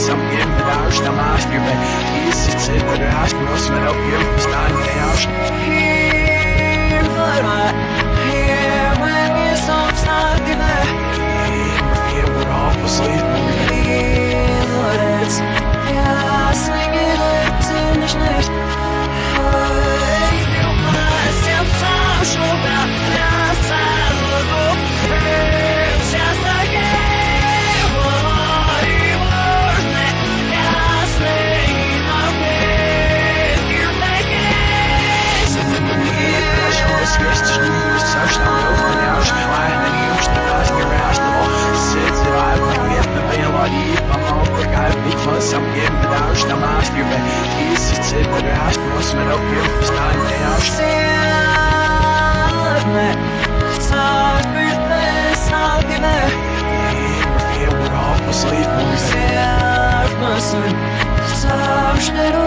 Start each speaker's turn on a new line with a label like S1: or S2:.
S1: sam geben Arsch der Maß über ist jetzt in der Arsch muss man auf jeden Fall der Arsch
S2: Here when you stop talking
S1: here we're all asleep
S2: it's yeah swinging lips in the schnitt hey you must have some sugar last time ago it's just a game what you was me just laying away you're making it
S1: Сквозь все, что мы уходишь, ладно, не уж ты нас не растало, сидит ответно мелодии, помог, как бить вас, сам гем, да уж там аспибе, и сидит раз, просто мы рубим, встань, ты аж. We're all asleep, we're